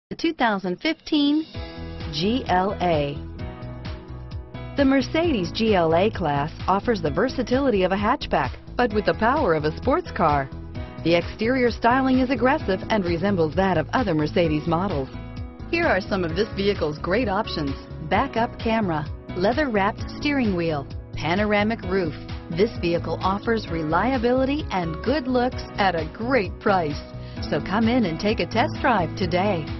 The 2015 GLA. The Mercedes GLA class offers the versatility of a hatchback, but with the power of a sports car. The exterior styling is aggressive and resembles that of other Mercedes models. Here are some of this vehicle's great options: backup camera, leather-wrapped steering wheel, panoramic roof. This vehicle offers reliability and good looks at a great price. So come in and take a test drive today.